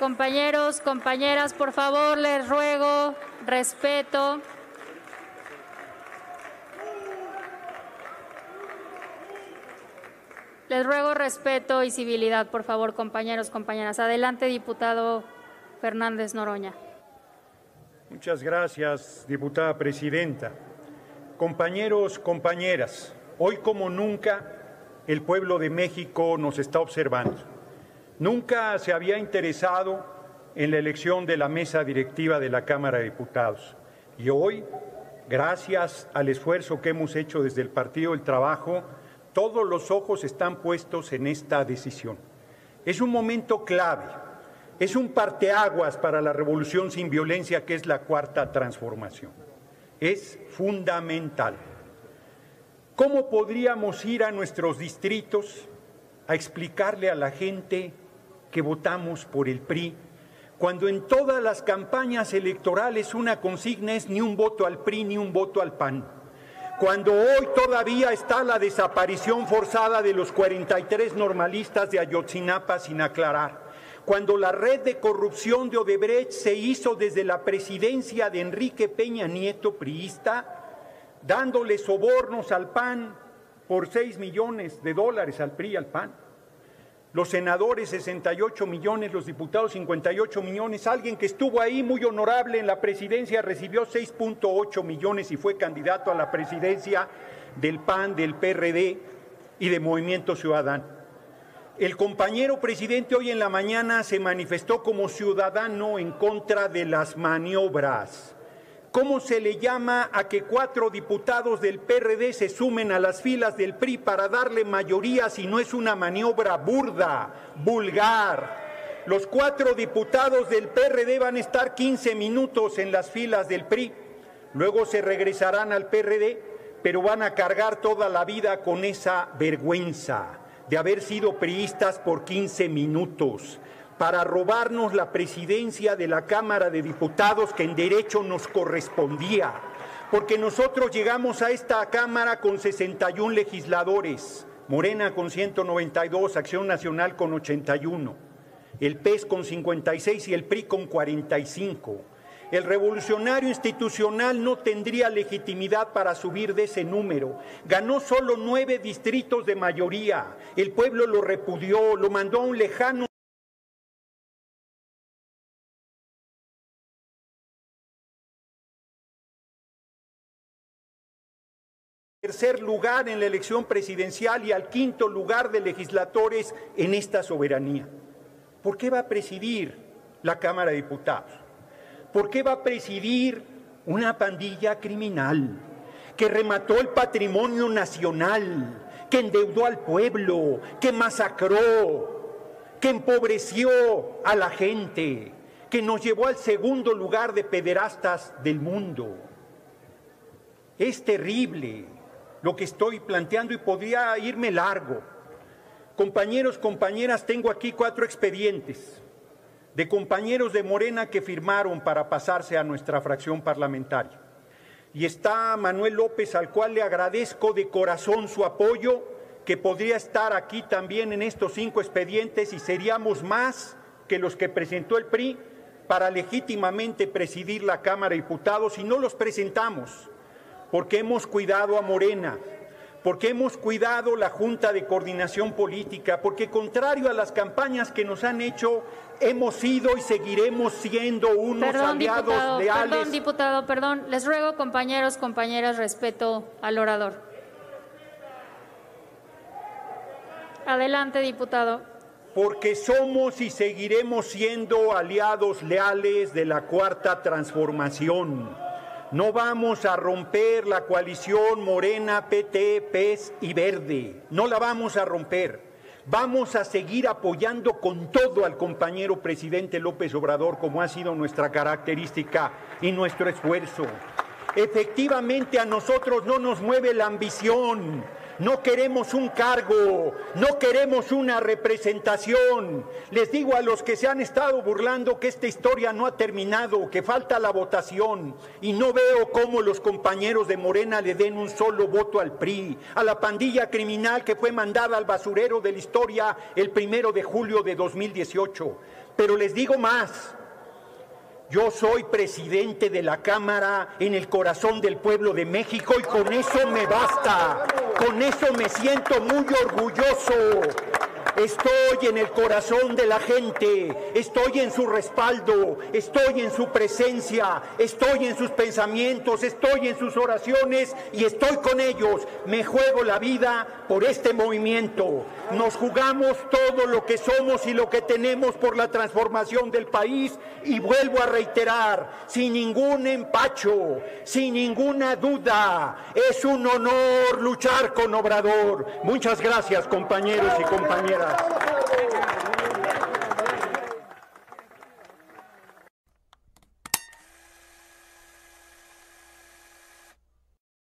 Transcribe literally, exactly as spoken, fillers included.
Compañeros, compañeras, por favor, les ruego respeto. Les ruego respeto y civilidad, por favor, compañeros, compañeras. Adelante, diputado Fernández Noroña. Muchas gracias, diputada presidenta. Compañeros, compañeras, hoy como nunca el pueblo de México nos está observando. Nunca se había interesado en la elección de la mesa directiva de la Cámara de Diputados. Y hoy, gracias al esfuerzo que hemos hecho desde el Partido del Trabajo, todos los ojos están puestos en esta decisión. Es un momento clave, es un parteaguas para la revolución sin violencia que es la Cuarta Transformación. Es fundamental. ¿Cómo podríamos ir a nuestros distritos a explicarle a la gente que votamos por el P R I, cuando en todas las campañas electorales una consigna es ni un voto al P R I ni un voto al P A N? Cuando hoy todavía está la desaparición forzada de los cuarenta y tres normalistas de Ayotzinapa sin aclarar, cuando la red de corrupción de Odebrecht se hizo desde la presidencia de Enrique Peña Nieto, priista, dándole sobornos al P A N por seis millones de dólares al P R I y al P A N. Los senadores sesenta y ocho millones, los diputados cincuenta y ocho millones, alguien que estuvo ahí muy honorable en la presidencia recibió seis punto ocho millones y fue candidato a la presidencia del P A N, del P R D y de Movimiento Ciudadano. El compañero presidente hoy en la mañana se manifestó como ciudadano en contra de las maniobras. ¿Cómo se le llama a que cuatro diputados del P R D se sumen a las filas del P R I para darle mayoría si no es una maniobra burda, vulgar? Los cuatro diputados del P R D van a estar quince minutos en las filas del P R I, luego se regresarán al P R D, pero van a cargar toda la vida con esa vergüenza de haber sido priistas por quince minutos. Para robarnos la presidencia de la Cámara de Diputados que en derecho nos correspondía, porque nosotros llegamos a esta Cámara con sesenta y un legisladores, Morena con ciento noventa y dos, Acción Nacional con ochenta y uno, el P E S con cincuenta y seis y el P R I con cuarenta y cinco. El revolucionario institucional no tendría legitimidad para subir de ese número. Ganó solo nueve distritos de mayoría. El pueblo lo repudió, lo mandó a un lejano tercer lugar en la elección presidencial y al quinto lugar de legisladores en esta soberanía. ¿Por qué va a presidir la Cámara de Diputados? ¿Por qué va a presidir una pandilla criminal que remató el patrimonio nacional, que endeudó al pueblo, que masacró, que empobreció a la gente, que nos llevó al segundo lugar de pederastas del mundo? Es terrible lo que estoy planteando y podría irme largo. Compañeros, compañeras, tengo aquí cuatro expedientes de compañeros de Morena que firmaron para pasarse a nuestra fracción parlamentaria. Y está Manuel López, al cual le agradezco de corazón su apoyo, que podría estar aquí también en estos cinco expedientes y seríamos más que los que presentó el P R I para legítimamente presidir la Cámara de Diputados y no los presentamos porque hemos cuidado a Morena, porque hemos cuidado la Junta de Coordinación Política, porque contrario a las campañas que nos han hecho, hemos sido y seguiremos siendo unos perdón, aliados diputado, leales. Perdón, diputado, perdón. Les ruego, compañeros, compañeras, respeto al orador. Adelante, diputado. Porque somos y seguiremos siendo aliados leales de la Cuarta Transformación. No vamos a romper la coalición Morena, P T, P E S y Verde. No la vamos a romper. Vamos a seguir apoyando con todo al compañero presidente López Obrador, como ha sido nuestra característica y nuestro esfuerzo. Efectivamente, a nosotros no nos mueve la ambición, No queremos un cargo, no queremos una representación. Les digo a los que se han estado burlando que esta historia no ha terminado, que falta la votación, y no veo cómo los compañeros de Morena le den un solo voto al P R I, a la pandilla criminal que fue mandada al basurero de la historia el primero de julio de dos mil dieciocho. Pero les digo más. Yo soy presidente de la Cámara en el corazón del pueblo de México y con eso me basta, con eso me siento muy orgulloso. Estoy en el corazón de la gente, estoy en su respaldo, estoy en su presencia, estoy en sus pensamientos, estoy en sus oraciones y estoy con ellos. Me juego la vida por este movimiento. Nos jugamos todo lo que somos y lo que tenemos por la transformación del país y vuelvo a reiterar, sin ningún empacho, sin ninguna duda, es un honor luchar con Obrador. Muchas gracias, compañeros y compañeras.